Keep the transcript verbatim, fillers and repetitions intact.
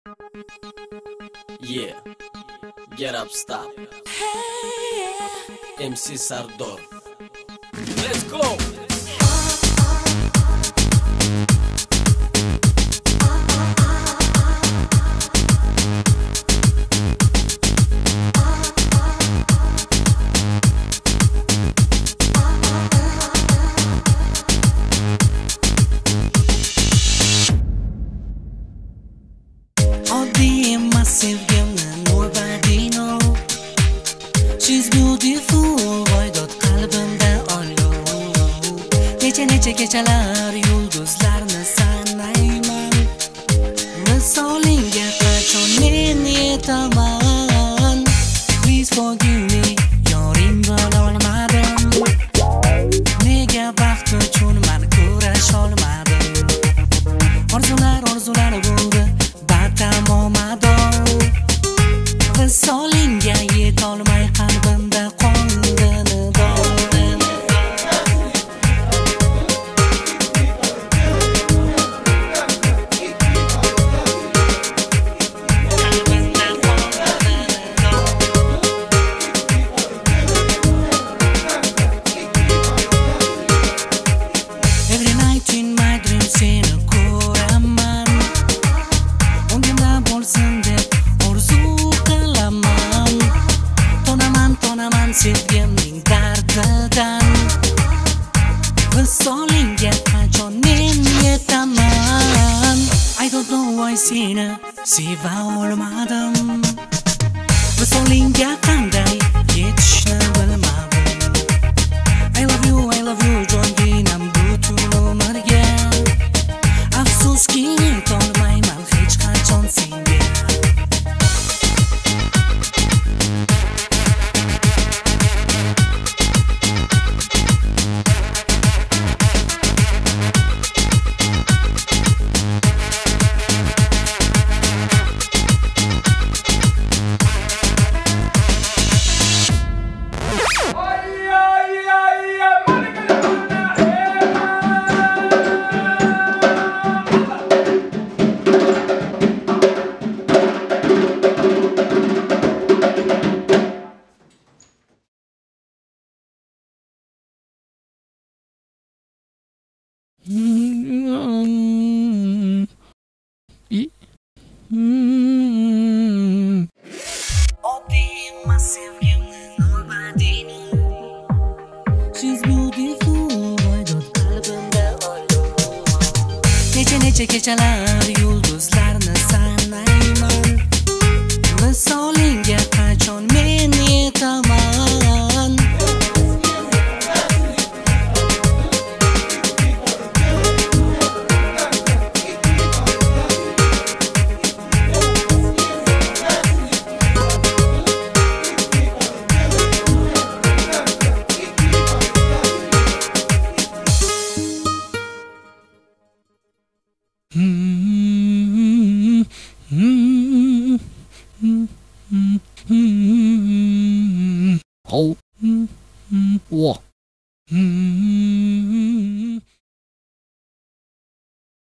Yeah, get up, stop. M C Sardor. Let's go. She's beautiful, voydod qalbimda olov. Necha necha kechalar yulduzlarni sanayman. Misolingga qachon men yetaman. Please forgive me, yoring bo'la olmadim. Nega baxt uchun men kurasha olmadim. Orzular orzular bo'ldi, batamomado. Visolingga yetolmay qalbimda qoldi nido. Every night in my dreams seni ko'raman. Ongimda bo'lsin deb orzu qilaman. Tonaman tonaman sevgimning dardidan. Visolingga qachon men yetaman. I don't know why seni seva olmadim. Visolingga qanday yetishni bilmadim. I love you, I love you, jonginam butun umrga. Afsuski yetolmayman hech qachon senga. She's beautiful, voydod qalbimda olov. Necha necha kechalar yulduzlarni sanayman. Visolingga qachon men yetaman. Oh, 我。